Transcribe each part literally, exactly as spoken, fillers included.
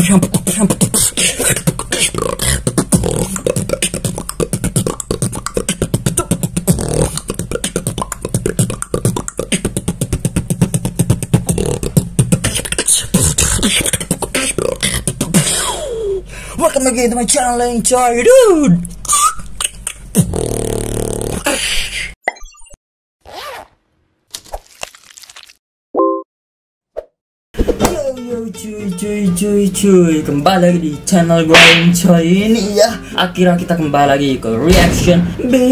Welcome again to my channel, enjoy, dude. Yo cuy cuy cuy cuy, kembali lagi di channel gue Enjoy ini ya. Akhirnya kita kembali lagi ke reaction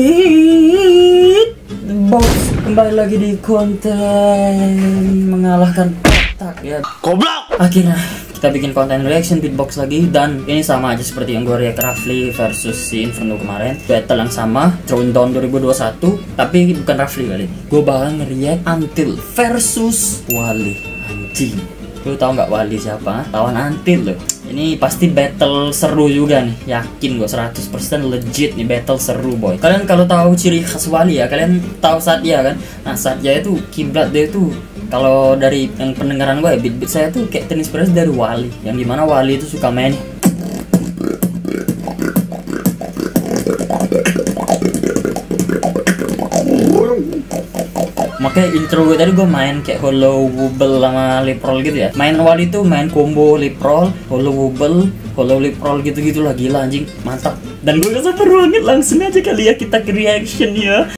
beatbox. Kembali lagi di konten mengalahkan otak ya. Goblok. Akhirnya kita bikin konten reaction beatbox lagi, dan ini sama aja seperti yang gue react Rafli versus si Inferno kemarin. Battle yang sama, Throwdown dua ribu dua puluh satu, tapi bukan Rafli kali. Gue bakal nge-react Until versus Wali. Anjing, lu tau nggak Wali siapa? Lawan Until loh. Ini pasti battle seru juga nih, yakin gue seratus persen legit nih, battle seru boy. Kalian kalau tahu ciri khas Wali ya, kalian tahu Satya kan? Nah Satya itu kiblat dia itu, kalau dari yang pendengaran gue ya, beat-beat saya tuh kayak terinspirasi dari Wali, yang dimana Wali itu suka main makanya intro gue tadi gue main kayak hollow wobble sama lip roll gitu ya. Main Wali tuh main combo lip roll, hollow wobble, hollow lip roll gitu-gitu lah, gila anjing, mantap. Dan gue gak sabar banget, langsung aja kali ya kita ke reaction ya.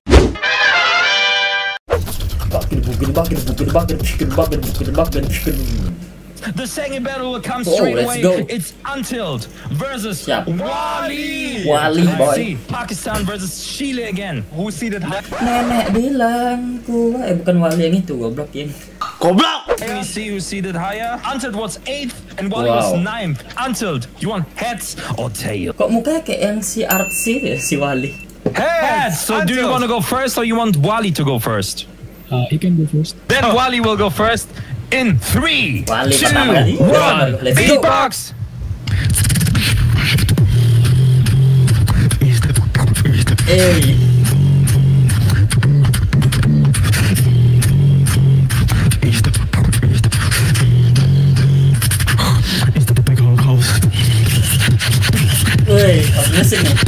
The second battle will come Oh, straight let's away. go. It's Until versus Siap. Wali. Wali, Let's boy. see. Pakistan versus Chile again. Who seeded high? Nenek bilang ku, eh bukan Wali yang itu, goblok ini. Goblok. Can we see who seeded higher? Until was eighth and Wali was Wow. ninth. Until, you want heads or tails? Kok mukanya kayak yang si artsy ya, si Wali. Heads. So do you want to go first or you want Wali to go first? Uh, you can go first. Then Wali will go first in three, Wali two, pertama kali. one. Let's go. Beatbox. Eh. Woi, pas musik nih.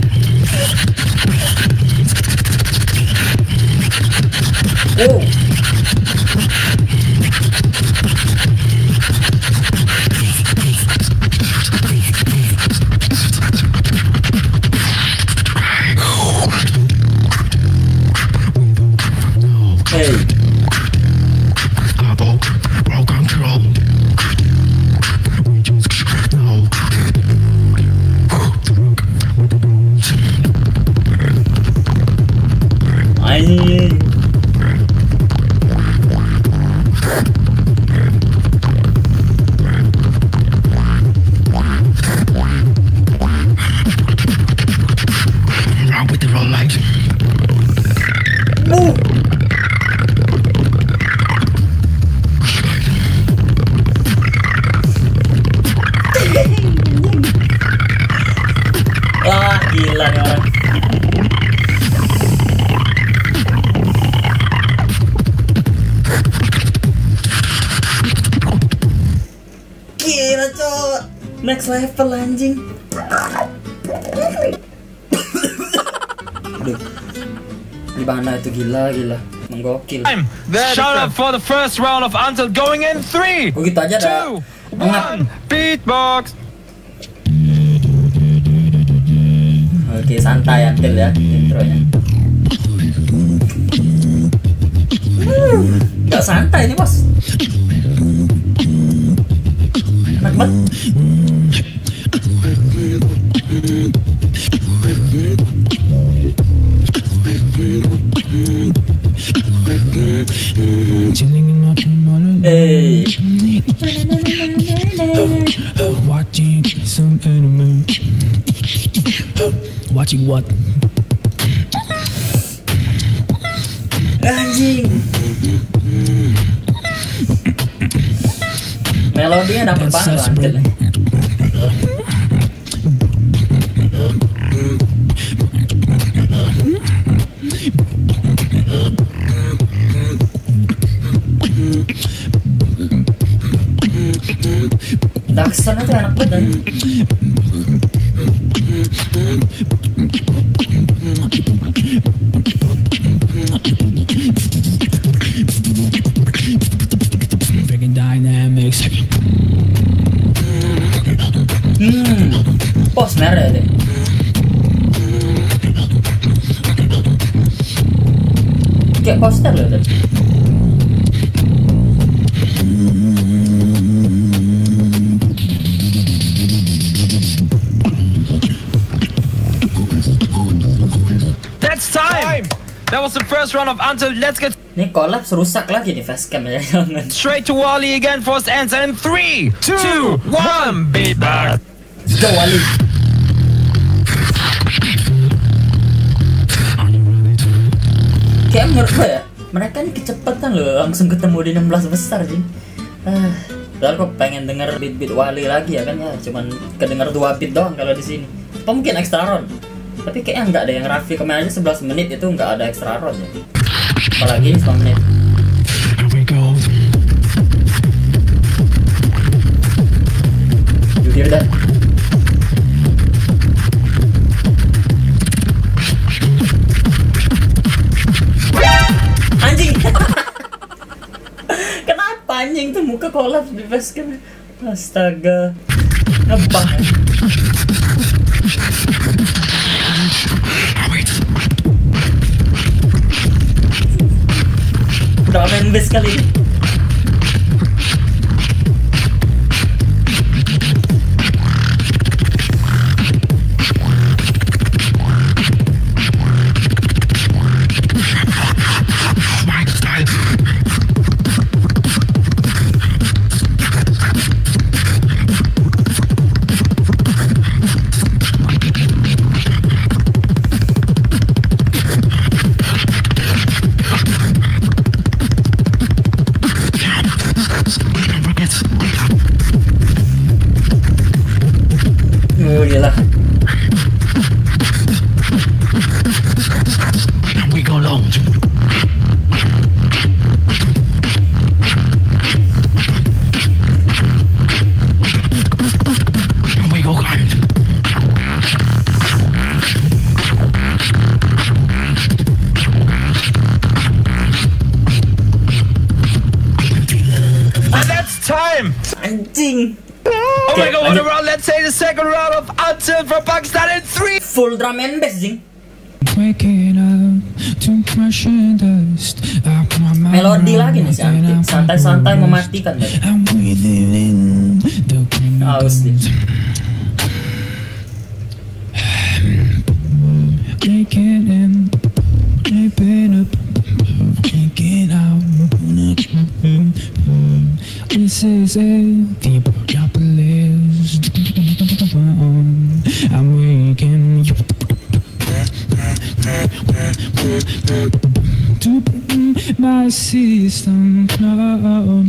Oh. Hey. Anjing. With the roll light. Uh. Wah, gila nih orang. Gila cowok, next level anjing. Aduh, di mana itu, gila gila, menggokil. Shout out for the first round of Until going in three, Oh gitu aja dah. two, one. Beatbox. Oke, santai Until ya intronya. Gak santai nih bos. Enak banget. Hey. Watching some anime. Watching what? Anjing. Melodinya dapet banget loh, Until. Daksan itu enak banget. Freaking dynamics. Hmm, pos merah deh. Kayak poster loh tadi. That's time! That was the first round of Until. Let's get Ini collapse rusak lagi nih facecam ya. straight to Wally again for his answer in three, two, one, be back. Let's go Wally. Kayak menurut gue ya, mereka ini kecepatan loh, langsung ketemu di enam belas besar sih. Ah, padahal kok pengen denger beat-beat Wally lagi ya kan ya, cuman kedenger dua beat doang kalau di sini. Atau mungkin extra round. Tapi kayaknya nggak ada yang Raffi kemarin aja sebelas menit itu nggak ada extra round ya. Apalagi ini sepuluh menit. Here we go. You hear that? Anjing. Kenapa anjing tuh muka kolaps di facecam? Astaga. Ngebang. Udah main bass kali ini. Oh gila. We go long. We go kind. And that's time! Anjing. Oh Okay, my god, what a lanjut. round! Let's say the second round of Until from Pakistan in three! Full drum and bass jing. Waking up to crushing dust. I put my mind Melodi lagi nih si around Antik. and I'm Santai-santai focused. mematikan deh. I'm breathing in the Aus nih. Taking in, taping up, taking out. This is it, the Propolis. I'm waking you to my system now.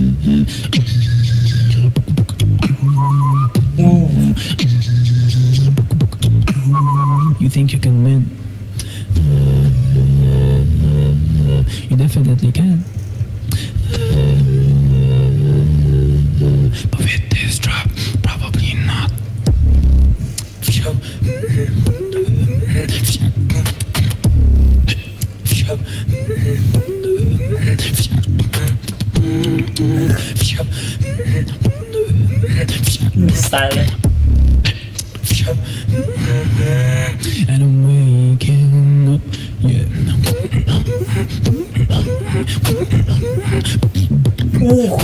You think you can win? You definitely can. But with this drop, probably not. Style. And I'm waking up, yeah. Uh.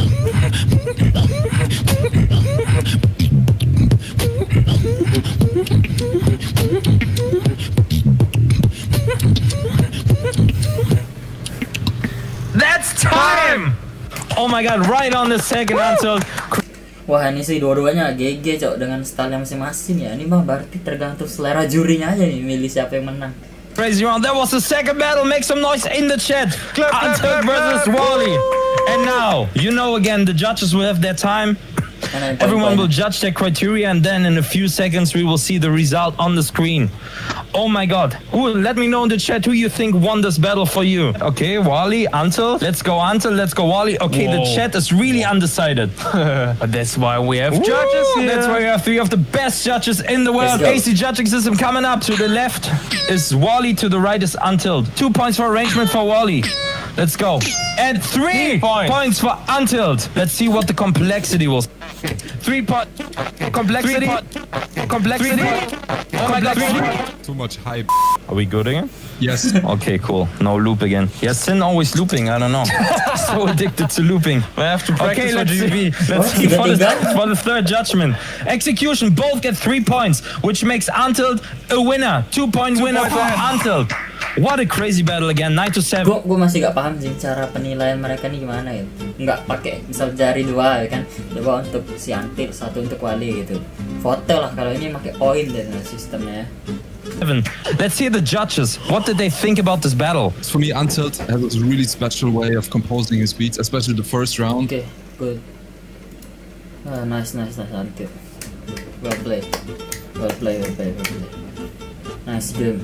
That's time! Oh my god, right on the second Until. Wah ini sih dua-duanya G G cok dengan style masing-masing ya. Ini mah berarti tergantung selera jurinya aja nih milih siapa yang menang. Crazy round. That was the second battle. Make some noise in the chat. Until versus Wally. And now, you know again, the judges will have their time. Everyone will judge their criteria, and then in a few seconds we will see the result on the screen. Oh my god. Ooh, let me know in the chat who you think won this battle for you. Okay, Wally, Antel. Let's go Antel, let's go Wally. Okay, Whoa. The chat is really undecided. But that's why we have Ooh, judges here. That's why we have three of the best judges in the world. A C judging system coming up. To the left is Wally, to the right is Antil. Two points for arrangement for Wally. Let's go. And three points, points for Untilt. Let's see what the complexity was. Three point complexity. Three complexity. Three oh my god. Too much hype. Are we good again? Yes. Okay, cool. No loop again. Yeah, Sin always looping. I don't know. So addicted to looping. I have to practice okay, for let's G B. see. Let's see for the, for the third judgment. Execution. Both get three points, which makes Untilt a winner. Two point Two winner point for Untilt. What a crazy battle again, nine to seven. Gue gue masih gak paham sih cara penilaian mereka nih gimana ya. Nggak pakai misal jari dua ya kan, dua untuk si Antil, satu untuk Wally gitu. Foto lah kalau ini pakai poin deh sistemnya. Seven. Let's hear the judges. What did they think about this battle? For me, Untilt has a really special way of composing his beats, especially the first round. Okay, good. Ah, nice, nice, nice, Antil. Well played, well played, well played, well played. Nice game.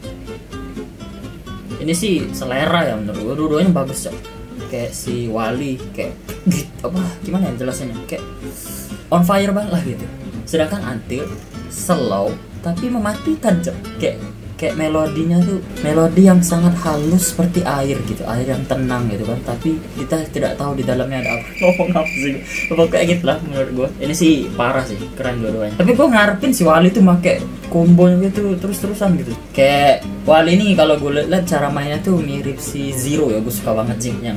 Ini sih selera ya menurut gue, dua-duanya bagus ya. Kayak si Wally kayak gitu, apa gimana ya jelasannya, kayak on fire banget lah gitu. Sedangkan Antil slow tapi mematikan cok, kayak kayak melodinya tuh melodi yang sangat halus seperti air gitu, air yang tenang gitu kan, tapi kita tidak tahu di dalamnya ada apa. Ngomong apa sih, kayak gitu lah menurut gue. Ini sih parah sih, keren dua-duanya. Tapi gue ngarepin si Wally tuh make combo gitu terus-terusan gitu. Kayak Wally ini kalau gue lihat cara mainnya tuh mirip si Zero ya, gue suka banget sih yang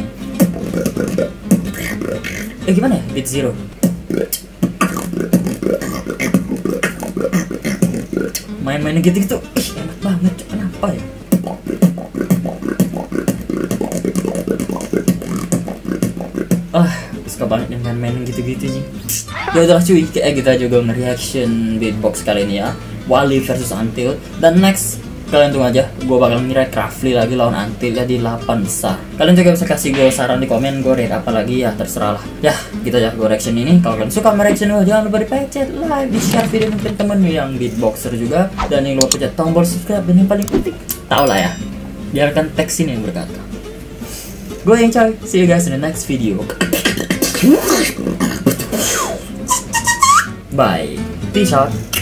eh gimana ya beat Zero. Main-main gitu-gitu, ih enak banget, kenapa ya? Ah, suka banget dengan main gitu-gitu sih. Ya udah cuy, kayak kita juga nge-reaction beatbox kali ini ya, Wally versus Until. Dan next, kalian tunggu aja, gue bakal nge-react Rafli lagi lawan Until ya di delapan besar. Kalian juga bisa kasih gue saran di komen, gue react apa lagi ya, terserah lah. Ya, gitu aja gue reaction ini. Kalau kalian suka mereaction gue, jangan lupa di pencet like, di share video mungkin temen yang beatboxer juga, dan jangan lupa pencet tombol subscribe, dan yang paling penting, tau lah ya, biarkan teks ini yang berkata. Gue yang coy, see you guys in the next video. Bye, peace out.